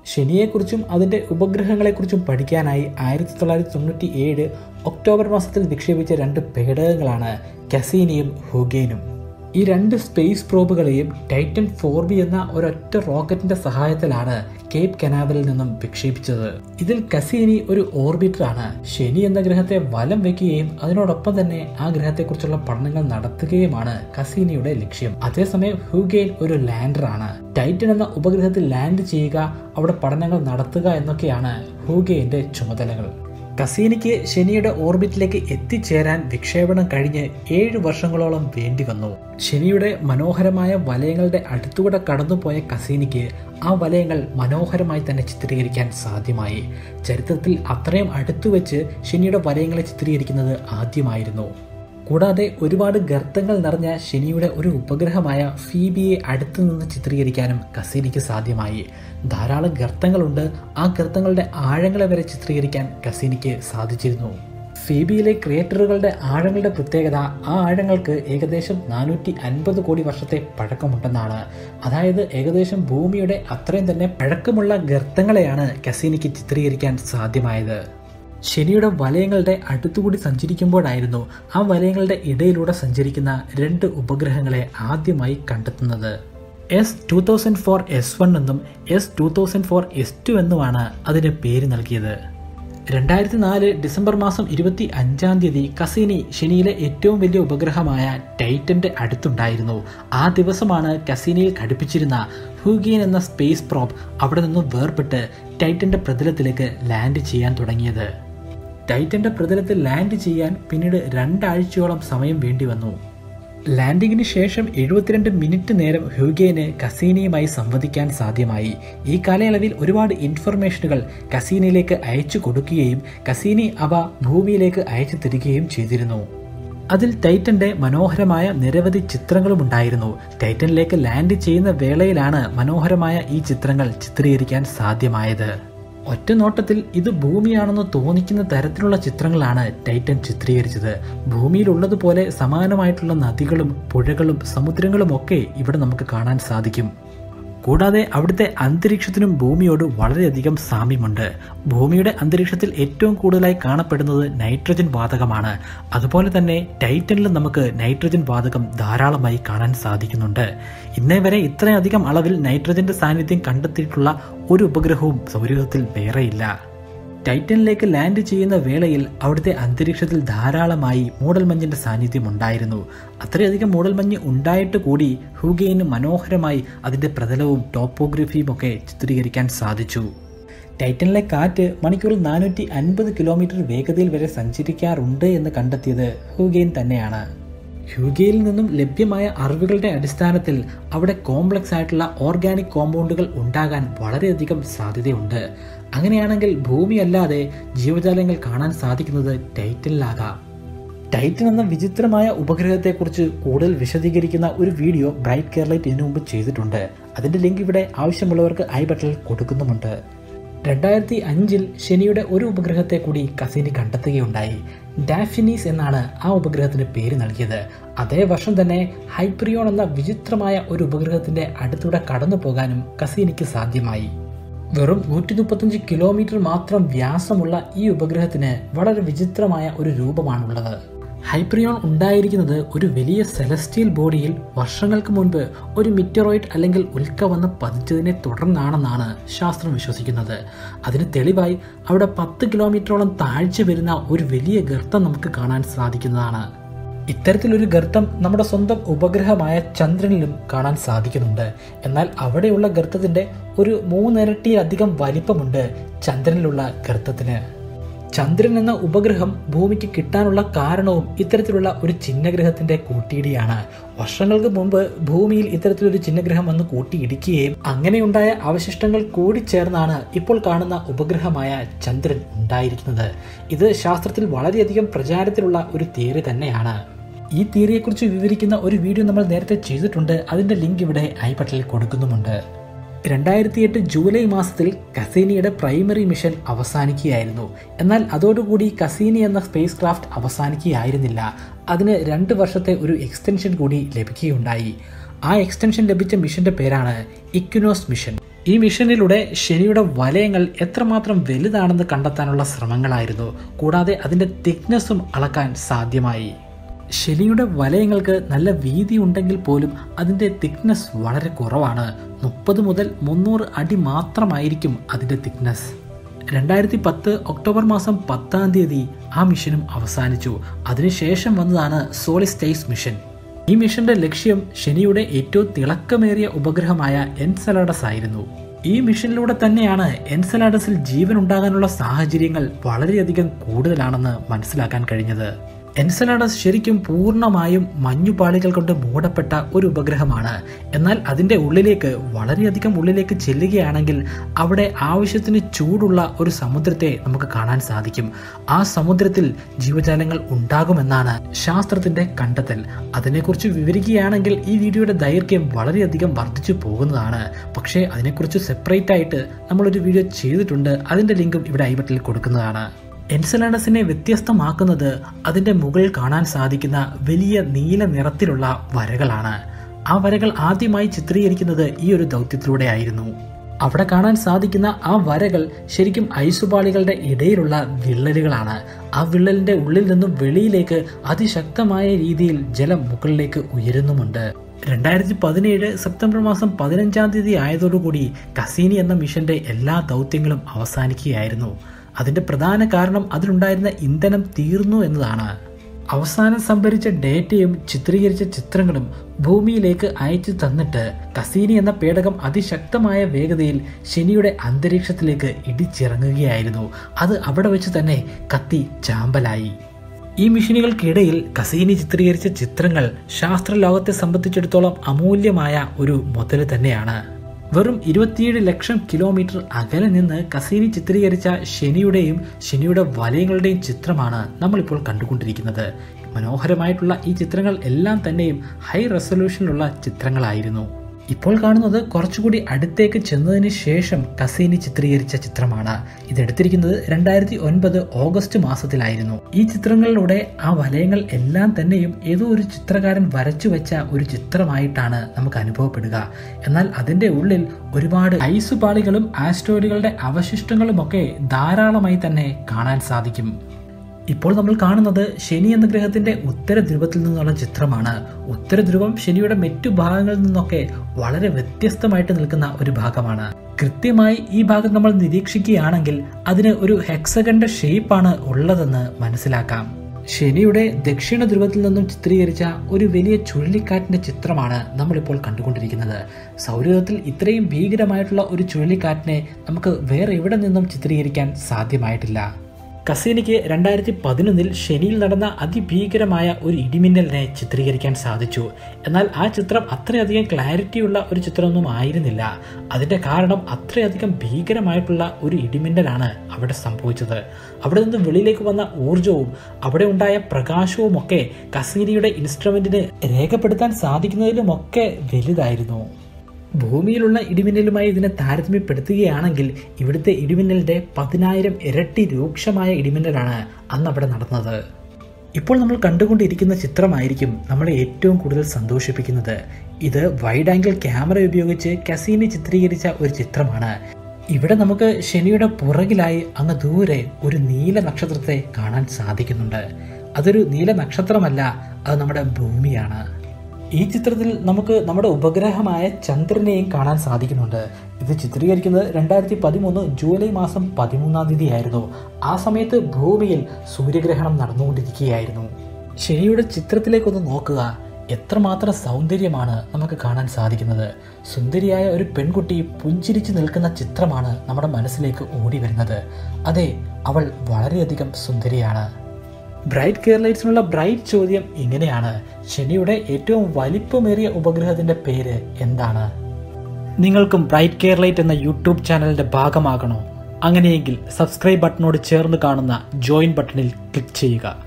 ശനിയെക്കുറിച്ചും അതിൻ്റെ ഉപഗ്രഹങ്ങളെക്കുറിച്ചും പഠിക്കാനായി 1997 ഒക്ടോബർ മാസത്തിൽ വിക്ഷേപിച്ച 2 പേടകങ്ങളാണ് കസീനിയും ഹ്യൂഗെയിനും. ഈ 2 സ്പേസ് പ്രോബുകളെയും ടൈറ്റൻ 4B എന്ന ഒരൊറ്റ റോക്കറ്റിന്റെ സഹായത്തിലാണ് കേപ്പ് കനാവറിൽ നിന്നും വിക്ഷേപിച്ചത്. ഇതിൽ കസീനി ഒരു ഓർബിറ്ററാണ്. ശനി എന്ന ഗ്രഹത്തെ വലം വയ്ക്കുകയും അതിനോടൊപ്പം തന്നെ ആ ഗ്രഹത്തെക്കുറിച്ചുള്ള പഠനങ്ങൾ നടത്തുകയുമാണ് കസീനിയുടെ ലക്ഷ്യം. അതേസമയം ഹ്യൂഗെയിൻ ഒരു ലാൻഡറാണ്. ടൈറ്റൻ എന്ന ഉപഗ്രഹത്തിൽ ലാൻഡ് ചെയ്യുക, അവിടെ പഠനങ്ങൾ നടത്തുക എന്നൊക്കെയാണ് ഹ്യൂഗെയിന്റെ ചുമതലകൾ. കസീനിക്ക് ശനിയുടെ ഓർബിറ്റിലേക്ക് എത്തിച്ചേരാൻ വിക്ഷേപണം കഴിഞ്ഞ് 7 വർഷങ്ങളോളം വേണ്ടി വന്നു. ശനിയുടെ മനോഹരമായ വലയങ്ങളുടെ അടുത്തുകൂടെ കടന്നുപോയ കസീനിക്ക് ആ വലയങ്ങൾ മനോഹരമായി തന്നെ ചിത്രീകരിക്കാൻ സാധ്യമായി. ചരിത്രത്തിൽ അത്രയും അടുത്തുവെച്ച് ശനിയുടെ വലയങ്ങളെ ചിത്രീകരിക്കുന്നത് ആദ്യമായിരുന്നു. കൂടാതെ ഒരുപാട് ഗർത്തങ്ങൾ നിറഞ്ഞ ശനിയുടെ ഒരു ഉപഗ്രഹമായ ഫീബിയെ അടുത്തു നിന്ന് ചിത്രീകരിക്കാനും കസീനിക്ക് സാധ്യമായി. ധാരാളം ഗർത്തങ്ങളുണ്ട്. ആ ഗർത്തങ്ങളുടെ ആഴങ്ങളെ വരെ ചിത്രീകരിക്കാൻ കസീനിക്ക് സാധിച്ചിരുന്നു. ഫീബിയിലെ ക്രിയേറ്ററുകളുടെ ആഴങ്ങളുടെ പ്രത്യേകത, ആ ആഴങ്ങൾക്ക് ഏകദേശം 450 കോടി വർഷത്തെ പഴക്കമുണ്ടെന്നാണ്. അതായത് ഏകദേശം ഭൂമിയുടെ അത്രയും തന്നെ പഴക്കമുള്ള ഗർത്തങ്ങളെയാണ് കസീനിക്ക് ചിത്രീകരിക്കാൻ സാധ്യമായത്. ശനിയുടെ വലയങ്ങളുടെ അടുത്തുകൂടി സഞ്ചരിക്കുമ്പോഴായിരുന്നു ആ വലയങ്ങളുടെ ഇടയിലൂടെ സഞ്ചരിക്കുന്ന 2 ഉപഗ്രഹങ്ങളെ ആദ്യമായി കണ്ടെത്തുന്നത്. S2004 S1 എന്നും S2004 S2 എന്നുമാണ് അതിന് പേര് നൽകിയത്. 2004 ഡിസംബർ മാസം 25-ാം തീയതി കസീനി ശനിയിലെ ഏറ്റവും വലിയ ഉപഗ്രഹമായ ടൈറ്റന്റെ അടുത്തുണ്ടായിരുന്നു. ആ ദിവസമാണ് കസീനിയിൽ ഘടിപ്പിച്ചിരുന്ന ഹ്യൂഗെയിൻ എന്ന സ്പേസ് പ്രോബ് അവിടെ നിന്നും വേർപെട്ട് ടൈറ്റന്റെ പ്രതലത്തിലേക്ക് ലാൻഡ് ചെയ്യാൻ തുടങ്ങിയത്. ടൈറ്റന്റെ പ്രതലത്തിൽ ലാൻഡ് ചെയ്യാൻ പിന്നീട് 2 ആഴ്ചയോളം സമയം വേണ്ടി വന്നു. ലാൻഡിങ്ങിന് ശേഷം 72 മിനിറ്റ് നേരം ഹ്യൂഗെയിന് കസീനിയുമായി സംവദിക്കാൻ സാധ്യമായി. ഈ കാലയളവിൽ ഒരുപാട് ഇൻഫർമേഷനുകൾ കസീനിയിലേക്ക് അയച്ചു കൊടുക്കുകയും കസീനി അവ ഭൂമിയിലേക്ക് അയച്ചു തരികയും ചെയ്തിരുന്നു. അതിൽ ടൈറ്റന്റെ മനോഹരമായ നിരവധി ചിത്രങ്ങളും ഉണ്ടായിരുന്നു. ടൈറ്റനിലേക്ക് ലാൻഡ് ചെയ്യുന്ന വേളയിലാണ് മനോഹരമായ ഈ ചിത്രങ്ങൾ ചിത്രീകരിക്കാൻ സാധ്യമായത്. ഒറ്റ നോട്ടത്തിൽ ഇത് ഭൂമിയാണെന്ന് തോന്നിക്കുന്ന തരത്തിലുള്ള ചിത്രങ്ങളാണ് ടൈറ്റൻ ചിത്രീകരിച്ചത്. ഭൂമിയിലുള്ളതുപോലെ സമാനമായിട്ടുള്ള നദികളും പുഴകളും സമുദ്രങ്ങളും ഒക്കെ ഇവിടെ നമുക്ക് കാണാൻ സാധിക്കും. കൂടാതെ അവിടുത്തെ അന്തരീക്ഷത്തിനും ഭൂമിയോട് വളരെയധികം സാമ്യമുണ്ട്. ഭൂമിയുടെ അന്തരീക്ഷത്തിൽ ഏറ്റവും കൂടുതലായി കാണപ്പെടുന്നത് നൈട്രജൻ വാതകമാണ്. അതുപോലെ തന്നെ ടൈറ്റനിലും നമുക്ക് നൈട്രജൻ വാതകം ധാരാളമായി കാണാൻ സാധിക്കുന്നുണ്ട്. ഇന്നേ വരെ ഇത്രയധികം അളവിൽ നൈട്രജന്റെ സാന്നിധ്യം കണ്ടെത്തിയിട്ടുള്ള ഒരു ഉപഗ്രഹവും സൗരയൂഥത്തിൽ വേറെയില്ല. ടൈറ്റനിലേക്ക് ലാൻഡ് ചെയ്യുന്ന വേളയിൽ അവിടുത്തെ അന്തരീക്ഷത്തിൽ ധാരാളമായി മൂടൽമഞ്ഞിന്റെ സാന്നിധ്യം ഉണ്ടായിരുന്നു. അത്രയധികം മൂടൽമഞ്ഞ് ഉണ്ടായിട്ട് കൂടി ഹ്യൂഗെയിന് മനോഹരമായി അതിന്റെ പ്രതലവും ടോപ്പോഗ്രഫിയും ഒക്കെ ചിത്രീകരിക്കാൻ സാധിച്ചു. ടൈറ്റനിലെ കാറ്റ് മണിക്കൂറിൽ 450 കിലോമീറ്റർ വേഗതയിൽ വരെ സഞ്ചരിക്കാറുണ്ട് എന്ന് കണ്ടെത്തിയത് ഹ്യൂഗെയിൻ തന്നെയാണ്. ഹ്യൂഗെയിൽ നിന്നും ലഭ്യമായ അറിവുകളുടെ അടിസ്ഥാനത്തിൽ അവിടെ കോംപ്ലക്സ് ആയിട്ടുള്ള ഓർഗാനിക് കോമ്പൗണ്ടുകൾ ഉണ്ടാകാൻ വളരെയധികം സാധ്യതയുണ്ട്. അങ്ങനെയാണെങ്കിൽ ഭൂമിയല്ലാതെ ജീവജാലങ്ങൾ കാണാൻ സാധിക്കുന്നത് ടൈറ്റനിലാകാം. ടൈറ്റൻ എന്ന വിചിത്രമായ ഉപഗ്രഹത്തെക്കുറിച്ച് കൂടുതൽ വിശദീകരിക്കുന്ന ഒരു വീഡിയോ ബ്രൈറ്റ് കേരളൈറ്റ് ഇതിനു മുമ്പ് ചെയ്തിട്ടുണ്ട്. അതിന്റെ ലിങ്ക് ഇവിടെ ആവശ്യമുള്ളവർക്ക് ഐ ബട്ടണിൽ കൊടുക്കുന്നുമുണ്ട്. 2005 ശനിയുടെ ഒരു ഉപഗ്രഹത്തെ കൂടി കസീനി കണ്ടെത്തുകയുണ്ടായി. ഡാഫിനീസ് എന്നാണ് ആ ഉപഗ്രഹത്തിന് പേര് നൽകിയത്. അതേ വർഷം തന്നെ ഹൈപ്പറിയോൺ എന്ന വിചിത്രമായ ഒരു ഉപഗ്രഹത്തിന്റെ അടുത്തൂടെ കടന്നു പോകാനും കസീനിക്ക് സാധ്യമായി. വെറും 135 കിലോമീറ്റർ മാത്രം വ്യാസമുള്ള ഈ ഉപഗ്രഹത്തിന് വളരെ വിചിത്രമായ ഒരു രൂപമാണുള്ളത്. ഹൈപ്പറിയോൺ ഉണ്ടായിരിക്കുന്നത് ഒരു വലിയ സെലസ്റ്റിയൽ ബോഡിയിൽ വർഷങ്ങൾക്ക് മുൻപ് ഒരു മിറ്ററോയിഡ് അല്ലെങ്കിൽ ഉൽക്ക വന്ന് പതിച്ചതിനെ തുടർന്നാണെന്നാണ് ശാസ്ത്രം വിശ്വസിക്കുന്നത്. അതിന് തെളിവായി അവിടെ 10 കിലോമീറ്ററോളം താഴ്ച വരുന്ന ഒരു വലിയ ഗർത്തം നമുക്ക് കാണാൻ സാധിക്കുന്നതാണ്. ഇത്തരത്തിലൊരു ഗർത്തം നമ്മുടെ സ്വന്തം ഉപഗ്രഹമായ ചന്ദ്രനിലും കാണാൻ സാധിക്കുന്നുണ്ട്. എന്നാൽ അവിടെയുള്ള ഗർത്തത്തിന്റെ ഒരു 3 ഇരട്ടിയിലധികം വലിപ്പമുണ്ട് ചന്ദ്രനിലുള്ള ഗർത്തത്തിന്. ചന്ദ്രൻ എന്ന ഉപഗ്രഹം ഭൂമിക്ക് കിട്ടാനുള്ള കാരണവും ഇത്തരത്തിലുള്ള ഒരു ചിഹ്നഗ്രഹത്തിന്റെ കൂട്ടിയിടിയാണ്. വർഷങ്ങൾക്ക് മുമ്പ് ഭൂമിയിൽ ഇത്തരത്തിലൊരു ചിഹ്നഗ്രഹം വന്ന് കൂട്ടിയിടിക്കുകയും അങ്ങനെയുണ്ടായ അവശിഷ്ടങ്ങൾ കൂടി ചേർന്നാണ് ഇപ്പോൾ കാണുന്ന ഉപഗ്രഹമായ ചന്ദ്രൻ ഉണ്ടായിരിക്കുന്നത്. ഇത് ശാസ്ത്രത്തിൽ വളരെയധികം പ്രചാരത്തിലുള്ള ഒരു തിയറി തന്നെയാണ്. ഈ തിയറിയെക്കുറിച്ച് വിവരിക്കുന്ന ഒരു വീഡിയോ നമ്മൾ നേരത്തെ ചെയ്തിട്ടുണ്ട്. അതിന്റെ ലിങ്ക് ഇവിടെ ഐ ബട്ടണിൽ കൊടുക്കുന്നുമുണ്ട്. 2008 ജൂലൈ മാസത്തിൽ കസീനിയുടെ പ്രൈമറി മിഷൻ അവസാനിക്കുകയായിരുന്നു. എന്നാൽ അതോടുകൂടി കസീനി എന്ന സ്പേസ് ക്രാഫ്റ്റ് അവസാനിക്കുകയായിരുന്നില്ല. അതിന് 2 വർഷത്തെ ഒരു എക്സ്റ്റൻഷൻ കൂടി ലഭിക്കുകയുണ്ടായി. ആ എക്സ്റ്റൻഷൻ ലഭിച്ച മിഷന്റെ പേരാണ് ഇക്വിനോസ് മിഷൻ. ഈ മിഷനിലൂടെ ശനിയുടെ വലയങ്ങൾ എത്രമാത്രം വലുതാണെന്ന് കണ്ടെത്താനുള്ള ശ്രമങ്ങളായിരുന്നു. കൂടാതെ അതിൻ്റെ തിക്നെസ്സും അളക്കാൻ സാധ്യമായി. ശനിയുടെ വലയങ്ങൾക്ക് നല്ല വീതി ഉണ്ടെങ്കിൽ പോലും അതിൻ്റെ തിക്നെസ് വളരെ കുറവാണ്. 30 മുതൽ 300 അടി മാത്രമായിരിക്കും അതിൻ്റെ തിക്നെസ്. 2010 ഒക്ടോബർ മാസം 10 ആ മിഷനും അവസാനിച്ചു. അതിനുശേഷം വന്നതാണ് സോളിസ്റ്റിസ് മിഷൻ. ഈ മിഷന്റെ ലക്ഷ്യം ശനിയുടെ ഏറ്റവും തിളക്കമേറിയ ഉപഗ്രഹമായ എൻസെലാഡസ് ആയിരുന്നു. ഈ മിഷനിലൂടെ തന്നെയാണ് എൻസെലാഡസിൽ ജീവൻ ഉണ്ടാകാനുള്ള സാഹചര്യങ്ങൾ വളരെയധികം കൂടുതലാണെന്ന് മനസ്സിലാക്കാൻ കഴിഞ്ഞത്. എൻസെലാഡസ് ശരിക്കും പൂർണ്ണമായും മഞ്ഞുപാളികൾ കൊണ്ട് മൂടപ്പെട്ട ഒരു ഉപഗ്രഹമാണ്. എന്നാൽ അതിൻ്റെ ഉള്ളിലേക്ക് വളരെയധികം ഉള്ളിലേക്ക് ചെല്ലുകയാണെങ്കിൽ അവിടെ ആവശ്യത്തിന് ചൂടുള്ള ഒരു സമുദ്രത്തെ നമുക്ക് കാണാൻ സാധിക്കും. ആ സമുദ്രത്തിൽ ജീവജാലങ്ങൾ ഉണ്ടാകുമെന്നാണ് ശാസ്ത്രത്തിൻ്റെ കണ്ടെത്തൽ. അതിനെക്കുറിച്ച് വിവരിക്കുകയാണെങ്കിൽ ഈ വീഡിയോയുടെ ദൈർഘ്യം വളരെയധികം വർദ്ധിച്ചു പോകുന്നതാണ്. പക്ഷേ അതിനെക്കുറിച്ച് സെപ്പറേറ്റ് ആയിട്ട് നമ്മളൊരു വീഡിയോ ചെയ്തിട്ടുണ്ട്. അതിൻ്റെ ലിങ്കും ഇവിടെ ഐ ബട്ടണിൽ കൊടുക്കുന്നതാണ്. എൻസെലാഡസിനെ വ്യത്യസ്തമാക്കുന്നത് അതിൻ്റെ മുകളിൽ കാണാൻ സാധിക്കുന്ന വലിയ നീല നിറത്തിലുള്ള വരകളാണ്. ആ വരകൾ ആദ്യമായി ചിത്രീകരിക്കുന്നത് ഈ ഒരു ദൗത്യത്തിലൂടെയായിരുന്നു. അവിടെ കാണാൻ സാധിക്കുന്ന ആ വരകൾ ശരിക്കും ഐസുപാളികളുടെ ഇടയിലുള്ള വിള്ളലുകളാണ്. ആ വിള്ളലിന്റെ ഉള്ളിൽ നിന്നും വെളിയിലേക്ക് അതിശക്തമായ രീതിയിൽ ജലം മുകളിലേക്ക് ഉയരുന്നുമുണ്ട്. 2017 സെപ്റ്റംബർ മാസം 15 ആയതോടുകൂടി കസീനി എന്ന മിഷന്റെ എല്ലാ ദൗത്യങ്ങളും അവസാനിക്കുകയായിരുന്നു. അതിന്റെ പ്രധാന കാരണം അതിലുണ്ടായിരുന്ന ഇന്ധനം തീർന്നു എന്നതാണ്. അവസാനം സംഭരിച്ച ഡേറ്റയും ചിത്രീകരിച്ച ചിത്രങ്ങളും ഭൂമിയിലേക്ക് അയച്ചു തന്നിട്ട് കസീനി എന്ന പേടകം അതിശക്തമായ വേഗതയിൽ ശനിയുടെ അന്തരീക്ഷത്തിലേക്ക് ഇടിച്ചിറങ്ങുകയായിരുന്നു. അത് അവിടെ വെച്ച് തന്നെ കത്തി ചാമ്പലായി. ഈ മിഷനുകൾക്കിടയിൽ കസീനി ചിത്രീകരിച്ച ചിത്രങ്ങൾ ശാസ്ത്രലോകത്തെ സംബന്ധിച്ചിടത്തോളം അമൂല്യമായ ഒരു മുതൽ തന്നെയാണ്. വെറും 27 ലക്ഷം കിലോമീറ്റർ അകലെ നിന്ന് കസീനി ചിത്രീകരിച്ച ശനിയുടെയും ശനിയുടെ വലയങ്ങളുടെയും ചിത്രമാണ് നമ്മളിപ്പോൾ കണ്ടുകൊണ്ടിരിക്കുന്നത്. മനോഹരമായിട്ടുള്ള ഈ ചിത്രങ്ങൾ എല്ലാം തന്നെയും ഹൈ റെസൊല്യൂഷനിലുള്ള ചിത്രങ്ങളായിരുന്നു. ഇപ്പോൾ കാണുന്നത് കുറച്ചുകൂടി അടുത്തേക്ക് ചെന്നതിന് ശേഷം കസീനി ചിത്രീകരിച്ച ചിത്രമാണ്. ഇതെടുത്തിരിക്കുന്നത് 2009 ഓഗസ്റ്റ് മാസത്തിലായിരുന്നു. ഈ ചിത്രങ്ങളിലൂടെ ആ വലയങ്ങൾ എല്ലാം തന്നെയും ഏതോ ഒരു ചിത്രകാരൻ വരച്ചു വെച്ച ഒരു ചിത്രമായിട്ടാണ് നമുക്ക് അനുഭവപ്പെടുക. എന്നാൽ അതിൻ്റെ ഉള്ളിൽ ഒരുപാട് ഐസുപാളികളും ആസ്റ്ററോയിഡുകളുടെ അവശിഷ്ടങ്ങളുമൊക്കെ ധാരാളമായി തന്നെ കാണാൻ സാധിക്കും. ഇപ്പോൾ നമ്മൾ കാണുന്നത് ശനി എന്ന ഗ്രഹത്തിന്റെ ഉത്തര ധ്രുവത്തിൽ നിന്നുള്ള ചിത്രമാണ്. ഉത്തര ധ്രുവം ശനിയുടെ മറ്റു ഭാഗങ്ങളിൽ നിന്നൊക്കെ വളരെ വ്യത്യസ്തമായിട്ട് നിൽക്കുന്ന ഒരു ഭാഗമാണ്. കൃത്യമായി ഈ ഭാഗം നമ്മൾ നിരീക്ഷിക്കുകയാണെങ്കിൽ അതിന് ഒരു ഹെക്സഗന്റെ ഷേപ്പാണ് ഉള്ളതെന്ന് മനസ്സിലാക്കാം. ശനിയുടെ ദക്ഷിണ ധ്രുവത്തിൽ നിന്നും ചിത്രീകരിച്ച ഒരു വലിയ ചുഴലിക്കാറ്റിന്റെ ചിത്രമാണ് നമ്മളിപ്പോൾ കണ്ടുകൊണ്ടിരിക്കുന്നത്. സൗരയൂഥത്തിൽ ഇത്രയും ഭീകരമായിട്ടുള്ള ഒരു ചുഴലിക്കാറ്റിനെ നമുക്ക് വേറെ എവിടെ നിന്നും ചിത്രീകരിക്കാൻ സാധ്യമായിട്ടില്ല. കസീനിക്ക് 2011 ശനിയിൽ നടന്ന അതിഭീകരമായ ഒരു ഇടിമിന്നലിനെ ചിത്രീകരിക്കാൻ സാധിച്ചു. എന്നാൽ ആ ചിത്രം അത്രയധികം ക്ലാരിറ്റിയുള്ള ഒരു ചിത്രമൊന്നും ആയിരുന്നില്ല. അതിൻ്റെ കാരണം അത്രയധികം ഭീകരമായിട്ടുള്ള ഒരു ഇടിമിന്നലാണ് അവിടെ സംഭവിച്ചത്. അവിടെ നിന്ന് വെളിയിലേക്ക് വന്ന ഊർജവും അവിടെ ഉണ്ടായ പ്രകാശവും ഒക്കെ കസീനിയുടെ ഇൻസ്ട്രുമെന്റിന് രേഖപ്പെടുത്താൻ സാധിക്കുന്നതിലുമൊക്കെ വലുതായിരുന്നു. ഭൂമിയിലുള്ള ഇടിമിന്നലുമായി ഇതിനെ താരതമ്യപ്പെടുത്തുകയാണെങ്കിൽ ഇവിടുത്തെ ഇടിമിന്നലിന്റെ 10,000 ഇരട്ടി രൂക്ഷമായ ഇടിമിന്നലാണ് അന്ന് അവിടെ നടന്നത്. ഇപ്പോൾ നമ്മൾ കണ്ടുകൊണ്ടിരിക്കുന്ന ചിത്രമായിരിക്കും നമ്മളെ ഏറ്റവും കൂടുതൽ സന്തോഷിപ്പിക്കുന്നത്. ഇത് വൈഡ് ആംഗിൾ ക്യാമറ ഉപയോഗിച്ച് കസീനി ചിത്രീകരിച്ച ഒരു ചിത്രമാണ്. ഇവിടെ നമുക്ക് ശനിയുടെ പുറകിലായി അങ്ങ് ദൂരെ ഒരു നീല നക്ഷത്രത്തെ കാണാൻ സാധിക്കുന്നുണ്ട്. അതൊരു നീല നക്ഷത്രമല്ല, അത് നമ്മുടെ ഭൂമിയാണ്. ഈ ചിത്രത്തിൽ നമുക്ക് നമ്മുടെ ഉപഗ്രഹമായ ചന്ദ്രനെയും കാണാൻ സാധിക്കുന്നുണ്ട്. ഇത് ചിത്രീകരിക്കുന്നത് 2013 ജൂലൈ മാസം 13 ആയിരുന്നു. ആ സമയത്ത് ഭൂമിയിൽ സൂര്യഗ്രഹണം നടന്നുകൊണ്ടിരിക്കുകയായിരുന്നു. ശനിയുടെ ചിത്രത്തിലേക്കൊന്ന് നോക്കുക. എത്രമാത്രം സൗന്ദര്യമാണ് നമുക്ക് കാണാൻ സാധിക്കുന്നത്. സുന്ദരിയായ ഒരു പെൺകുട്ടി പുഞ്ചിരിച്ചു നിൽക്കുന്ന ചിത്രമാണ് നമ്മുടെ മനസ്സിലേക്ക് ഓടി വരുന്നത്. അതെ, അവൾ വളരെയധികം സുന്ദരിയാണ്. ബ്രൈറ്റ് കേരളൈറ്റ്സിനുള്ള ബ്രൈറ്റ് ചോദ്യം ഇങ്ങനെയാണ്: ശനിയുടെ ഏറ്റവും വലിപ്പമേറിയ ഉപഗ്രഹത്തിന്റെ പേര് എന്താണ്? നിങ്ങൾക്കും ബ്രൈറ്റ് കേരളൈറ്റ് എന്ന യൂട്യൂബ് ചാനലിന്റെ ഭാഗമാകണോ? അങ്ങനെയെങ്കിൽ സബ്സ്ക്രൈബ് ബട്ടണോട് ചേർന്ന് കാണുന്ന ജോയിൻ ബട്ടണിൽ ക്ലിക്ക് ചെയ്യുക.